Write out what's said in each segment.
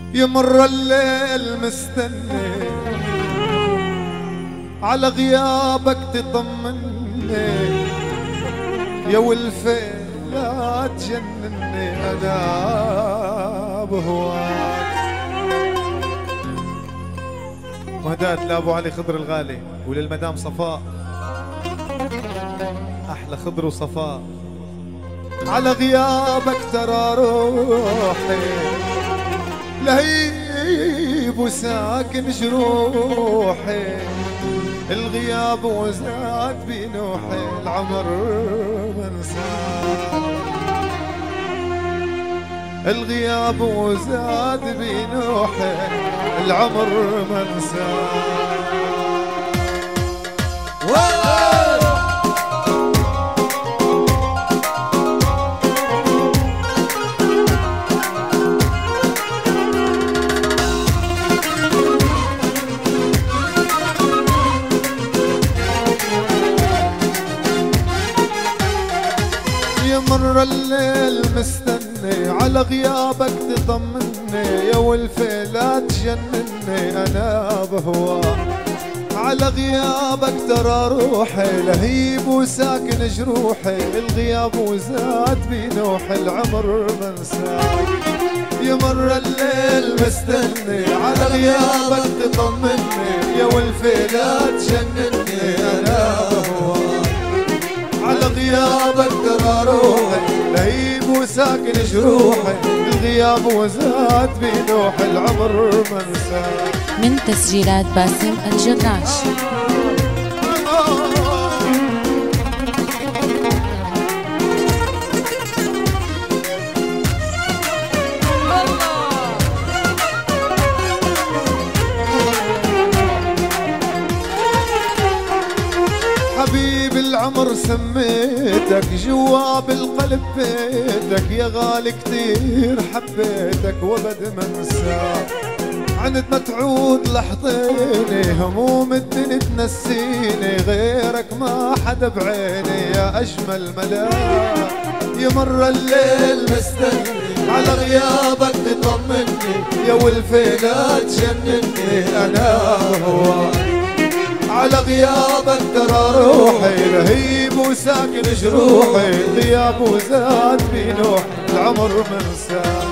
يمر الليل مستني على غيابك تطمني، يا والفيل لا تجنني انا بهواك. مهدات لابو علي خضر الغالي وللمدام صفاء، احلى خضر وصفاء. على غيابك ترى روحي لهيب وساكن جروحي، الغياب وزاد بنوحي العمر منساه، الغياب وزاد بنوحي العمر منساه. يمر الليل مستني على غيابك تطمني، يا والفيل لا تجنني انا بهواك. على غيابك ترى روحي لهيب وساكن جروحي، الغياب وزاد بنوحي العمر منساك. يمر الليل مستني على غيابك تطمني، يا والفيل لا تجنني انا بهواك. على غيابك ترى روحي لهيب وساكن جروحي، الغياب وزاد بنوحي العمر منساك. من تسجيلات باسم الجراش. حبيب العمر سميتك جوا بالقلب بيتك، يا غالي كتير حبيتك وابد ما انساك. عند ما تعود لحظيني هموم الدنيا تنسيني، غيرك ما حدا بعيني يا اجمل ملاك. يمر الليل مستني على غيابك تطمني، يا والفيل لا تجنني انا هواك. على غيابك ترى روحي لهيب وساكن جروحي، غياب وزاد بنوح العمر منساك.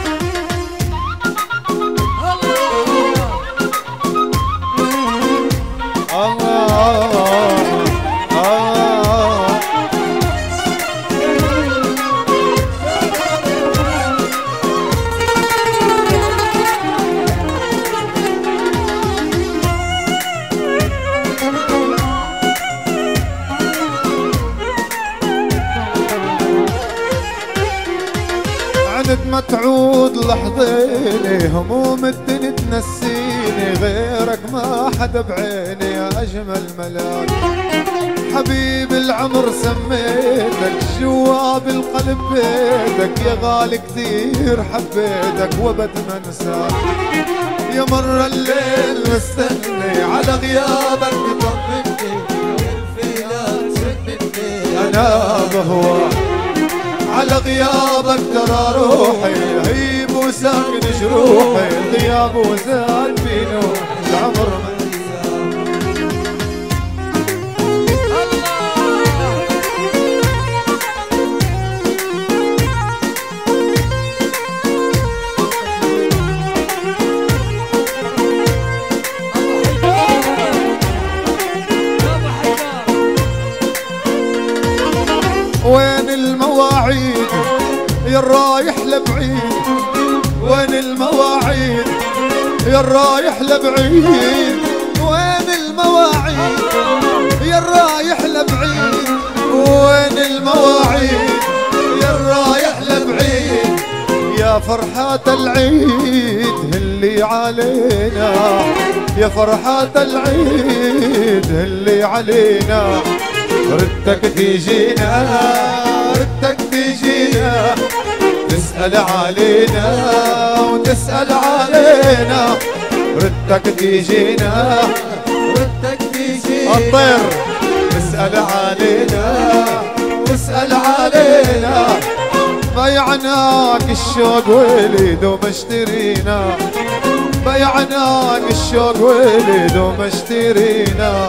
عند ما تعود لحظيني هموم الدنيا تنسيني، غيرك ما حدا بعيني يا اجمل ملاك. حبيب العمر سميتك جوا بالقلب بيتك، يا غالي كتير حبيتك وابد ما انساك. يمر الليل مستني على غيابك تطمني، والفيل لا تجنني انا بهواك. على غيابك ترى روحي لهيب وساكن جروحي، الغياب وزاد بنوح العمر منساك. وين المواعيد يا الرايح لبعيد، وين المواعيد يا الرايح لبعيد، وين المواعيد يا الرايح لبعيد، وين المواعيد يا الرايح لبعيد. يا فرحة العيد اللي علينا، يا فرحة العيد اللي علينا، ردك تيجينا ردك تيجينا، تسأل علينا وتسأل علينا، ردك تيجينا ردك تيجينا. الطير تسأل علينا وتسأل علينا، بيعناك الشوق وليد وما اشترينا، بيعناك الشوق وليد وما اشترينا.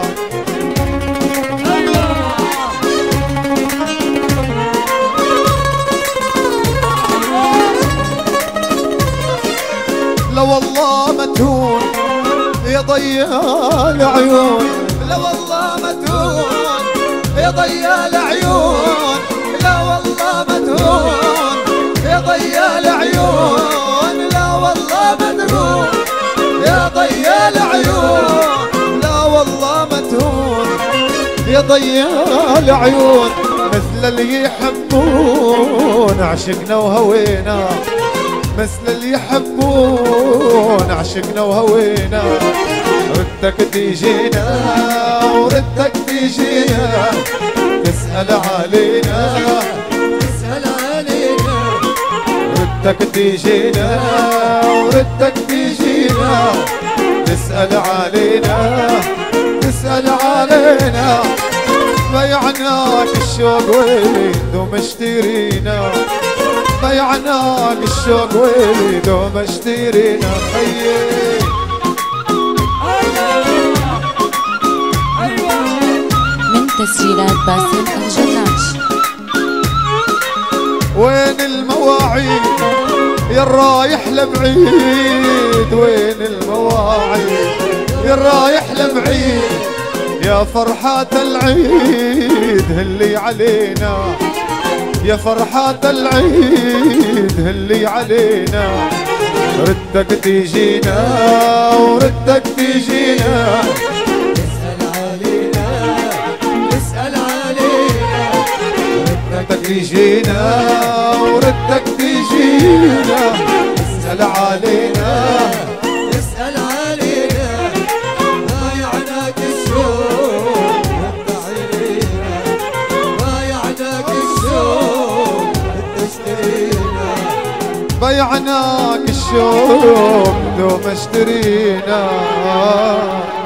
لا والله ما تهون يا ضيال عيون، لا والله ما تهون يا ضيال عيون، لا والله ما تهون يا ضيال عيون، لا والله ما تهون يا ضيال عيون، لا والله ما تهون يا ضيال عيون. مثل اللي يحبون عشقنا وهوينا، مثل اللي يحبون عشقنا وهوينا. ردك تيجينا وردك تيجينا، تسأل علينا تسأل علينا. ردك تيجينا وردك تيجينا، تسأل علينا تسأل علينا. بيعناك الشوق وليد وما اشترينا، بيعناك الشوق وليد وما اشترينا. خيي من تسجيلات باسم الجراش. وين المواعيد يا الرايح لبعيد، وين المواعيد يا الرايح لبعيد. يا فرحة العيد هلي علينا، يا فرحة العيد هلي علينا. ردك تيجينا وردك تيجينا، تسأل علينا تسأل علينا. ردك تيجينا وردك تيجينا، تسأل علينا تسأل علينا. بايعناك الشوق وانت علينا، بايعناك الشوق بيعناك الشوق لو ما اشترينا.